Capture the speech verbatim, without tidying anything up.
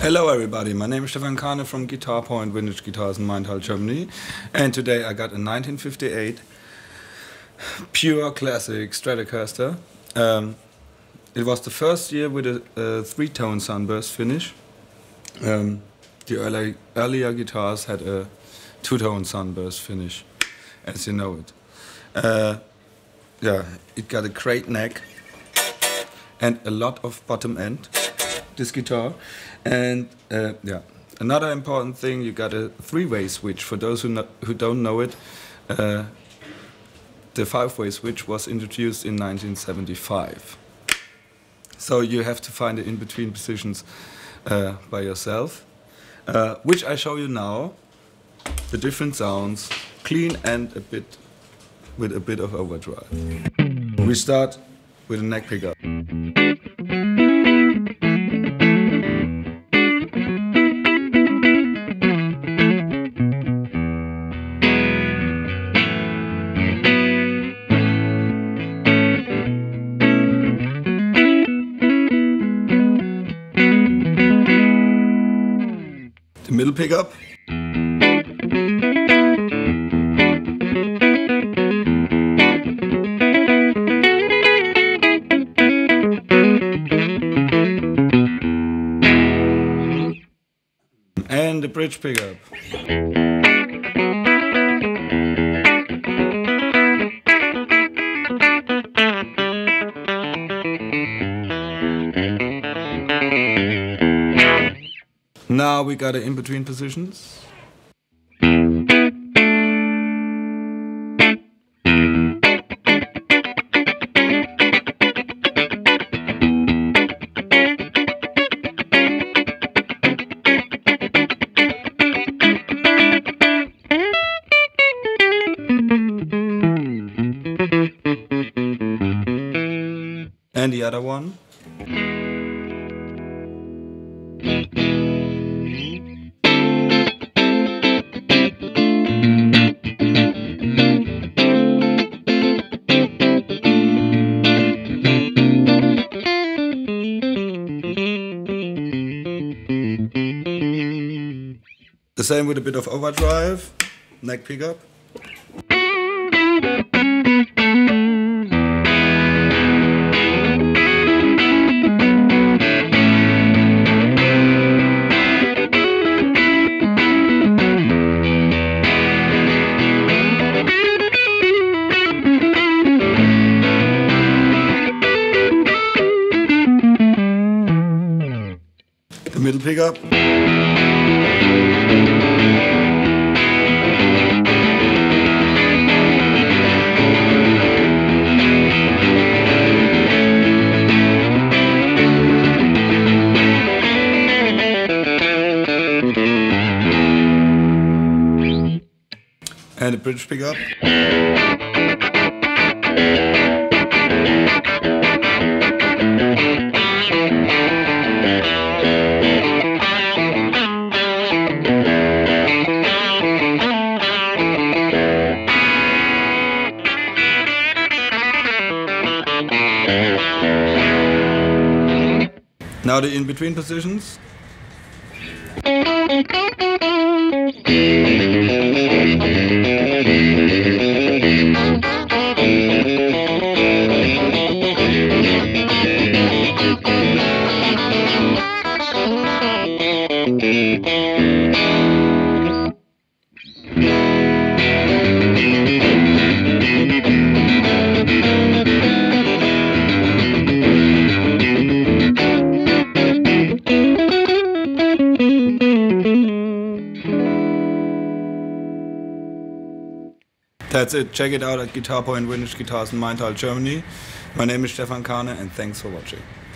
Hello everybody, my name is Stefan Kahne from GuitarPoint vintage guitars in Maintal, Germany, and today I got a nineteen fifty-eight pure classic Stratocaster. Um, it was the first year with a, a three-tone Sunburst finish. Um, the early, earlier guitars had a two-tone Sunburst finish, as you know it. Uh, yeah, it got a great neck and a lot of bottom end, this guitar. And uh, yeah, another important thing, you got a three-way switch. For those who, no, who don't know it, uh, the five-way switch was introduced in nineteen seventy-five. So you have to find the in-between positions uh, by yourself, uh, which I show you now. The different sounds, clean and a bit with a bit of overdrive. We start with a neck pickup. The middle pickup. And the bridge pickup. Now we got it in between positions. And the other one. The same with a bit of overdrive, neck pickup. The middle pickup. And the bridge pickup. Now the in-between positions. That's it. Check it out at GuitarPoint Vintage Guitars in Maintal, Germany. My name is Stefan Kahne and thanks for watching.